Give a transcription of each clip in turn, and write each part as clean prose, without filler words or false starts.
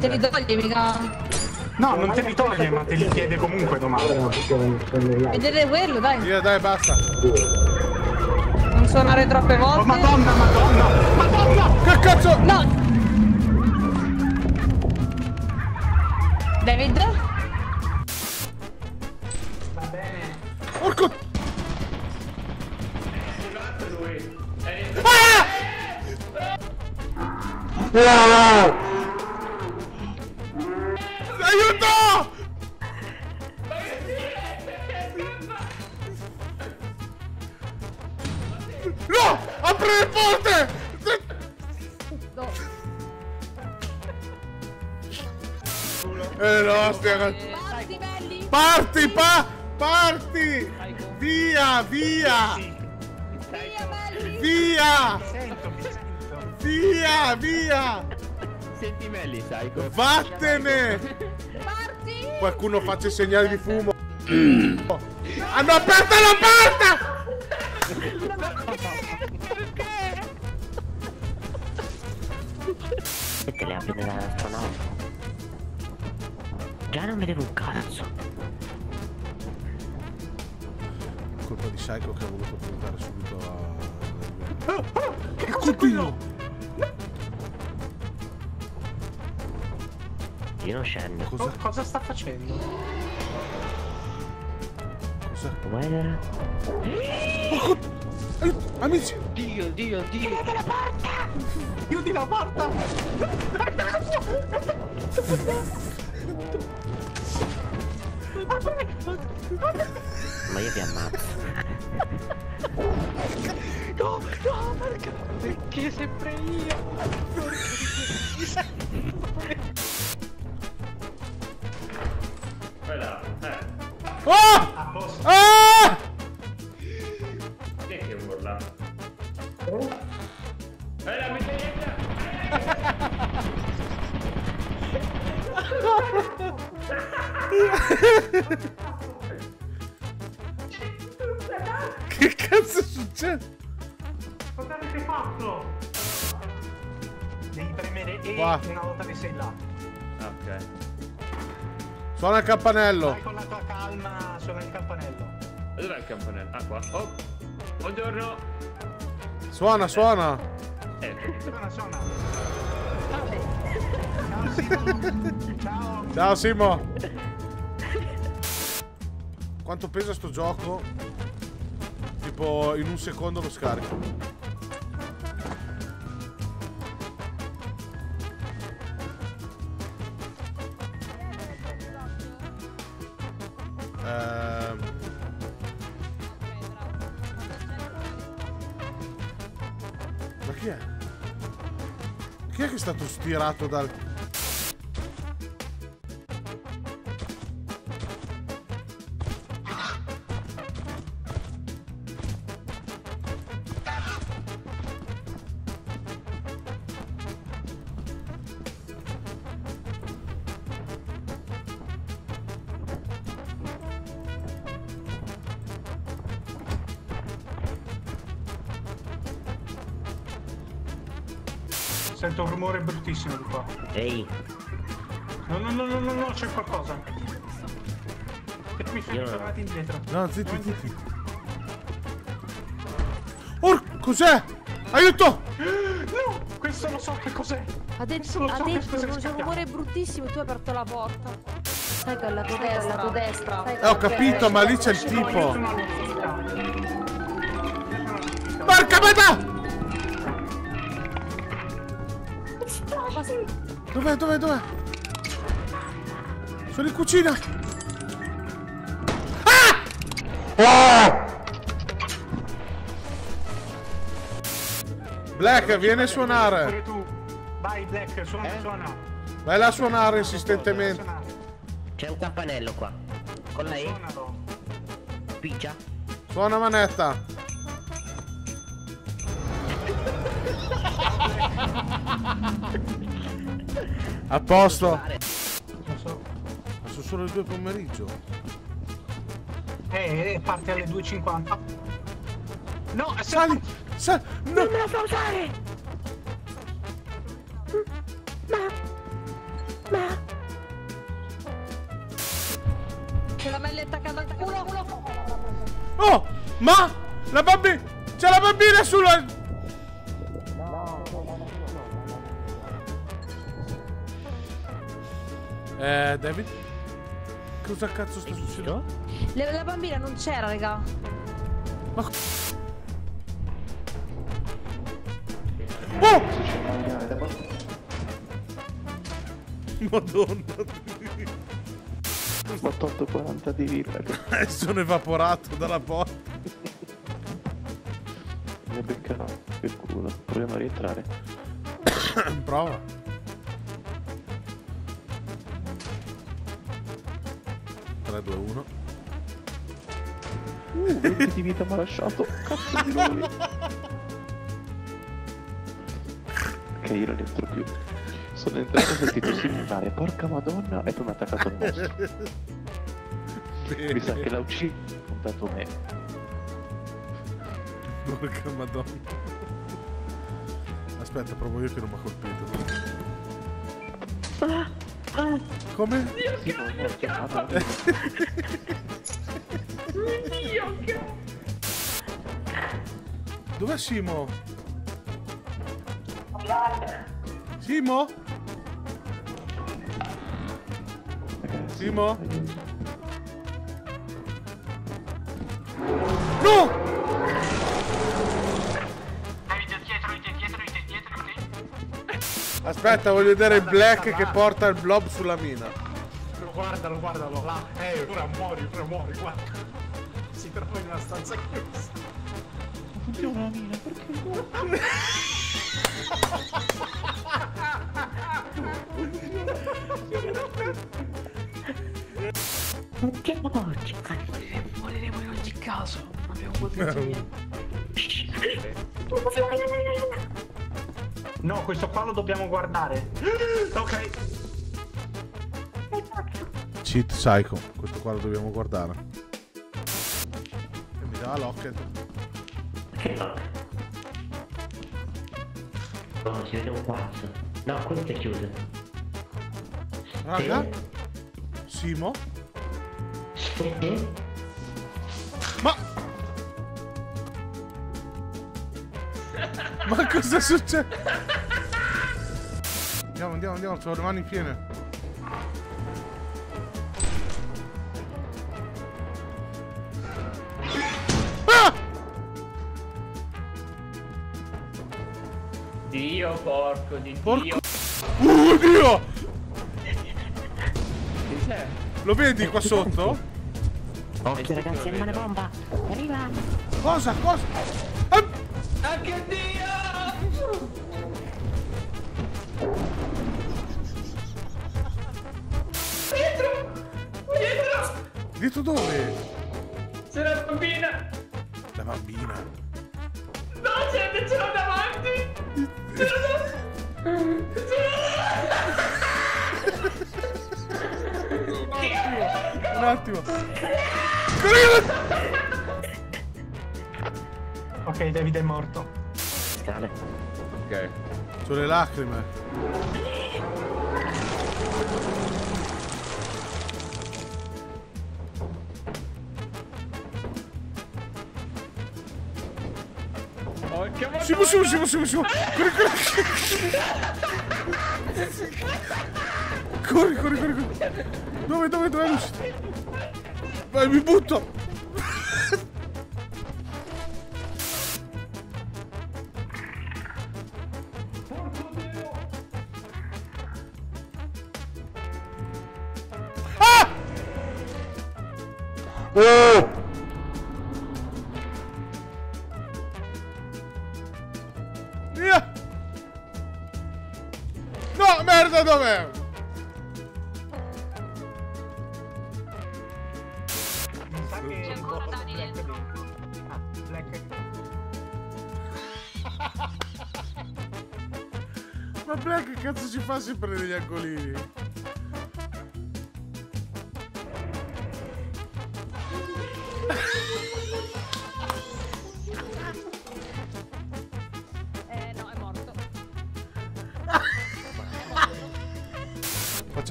te li togli, mica. No, non te li toglie, ma te li chiede comunque domani. Vedete quello, dai. Via, dai, basta. Non suonare troppe volte. Oh, madonna, madonna! Madonna! Che cazzo? No! David? Va bene. Porco... Aiuto! No! Apri le porte! No. No, stia... Parti, belli! Parti, parti! Via, via! Via, belli! Via! Mi sento. Via, via! Senti Melli, Psycho. Vattene! Parti! Qualcuno faccia il segnale di fumo. Hanno aperto la porta! Perché le apri dell'astronauta? Già non vedevo un cazzo. Colpa di Psycho che ha voluto puntare subito a... Che cos'è? Io non scendo. Cosa sta facendo? Cos'è? Weather. Amici! Dio. Chiudi la porta! Chiudi la porta! Ma io vi ammazzo. No, perché sempre io? Oh! A posto. Ah! Chi è che urla? La mitraglietta! Che cazzo succede? Cosa avete fatto? Devi premere E Qua. una volta che sei là. Ok. Suona il campanello. Vai con la tua calma, suona il campanello. Dov'è il campanello? Ah, qua. Oh! Buongiorno! Suona. Suona. Ciao Simo. Ciao. Ciao Simo. Quanto pesa sto gioco? Tipo in un secondo lo scarico. Ma chi è? Chi è che è stato stirato dal... Sento un rumore bruttissimo di qua. Ehi, No, c'è qualcosa. Che mi sono Io- tornati indietro. No, zitti. Cos'è? Aiuto! No, questo lo so che cos'è. Ha detto Lo so che c'è cos'è un scappato. rumore bruttissimo e tu hai aperto la porta. Sai che è alla tua destra, alla tua destra. Ho capito, ma lì c'è il tipo. Porca metà! Dov'è? Sono in cucina! Ah! Black, vieni a suonare! Pure tu. Vai Black, suona. Vai là a suonare insistentemente. c'è un campanello qua. Con la E, Suonalo. piccia. Suona manetta. A posto. Non so. Ma sono solo le 2 pomeriggio. Parte alle 2:50. No, Sali! No! Non me la fa usare! C'è la melletta attaccata al culo. Oh! Ma! La bambina! C'è la bambina sulla... David? Cosa cazzo sta succedendo? La bambina non c'era, raga. Ma... Oh! Madonna. Ho tolto 40 di vita. Sono evaporato dalla porta. Mi ha beccato il culo. Proviamo a rientrare. Prova. 3, 2, 1. 20 di vita mi ha lasciato. Cazzo di lui. Ok, io non entro più. Sono entrato e ho sentito simulare, porca madonna, e poi mi ha attaccato il mostro. Mi sa che l'ha ucciso, ha puntato me. Porca madonna. Aspetta, provo io che non mi ha colpito. Come? Sì, non mi ha chiamato. Dov'è Simo? Simo? Simo? No! Aspetta, voglio vedere il Black che porta il blob sulla mina. Guardalo, guardalo, là. Ora muori, guarda. Si trova in una stanza chiusa. Non funziona la mina, perché no? Moriremo in ogni caso. Non abbiamo potuto niente. No, questo qua lo dobbiamo guardare. Ok. Cheat Psycho, questo qua lo dobbiamo guardare. E mi dà l'occhio. Che lock? Oh, si vede un quarzo. No, questo è chiuso. Raga? Simo? Sì. Ma... Ma cosa succede? Andiamo, ho le mani piene. Ah! Dio, porco di Dio. Dio! Chi c'è? Lo vedi qua sotto? Occhio ragazzi, rimane bomba. Arriva. Cosa? Anche Dio! Dietro dove? C'è la bambina! La bambina. No, gente, ce l'ho davanti! Ce l'ho davanti! Un attimo. Ok, David è morto. Scale. Ok. Sono le lacrime. Simo. Corri. Dove è l'uscita? Vai, mi butto. Ah! Oh! Via! No, merda, dov'è? C'è ancora Dani dentro. Ma Black che cazzo ci fa sempre degli angolini?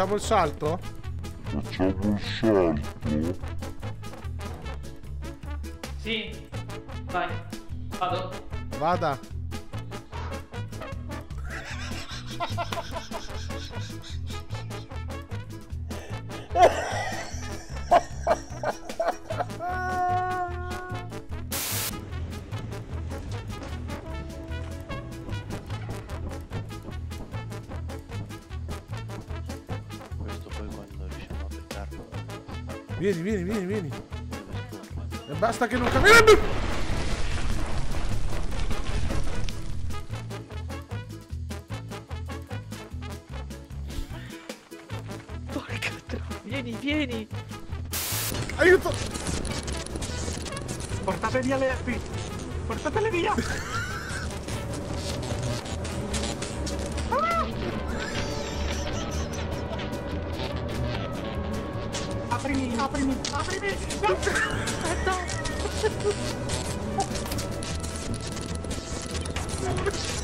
Facciamo il salto? Sì. Vai. Vado. Vada. Questo poi quando riusciamo a beccarlo. Vieni, vieni, vieni, vieni. Deve esporlo. E basta che non cammina. Porca troia. Vieni, vieni. Aiuto! Portate via le api! Portatele via! Aprimi, aprimi, aprimi! Aspetta.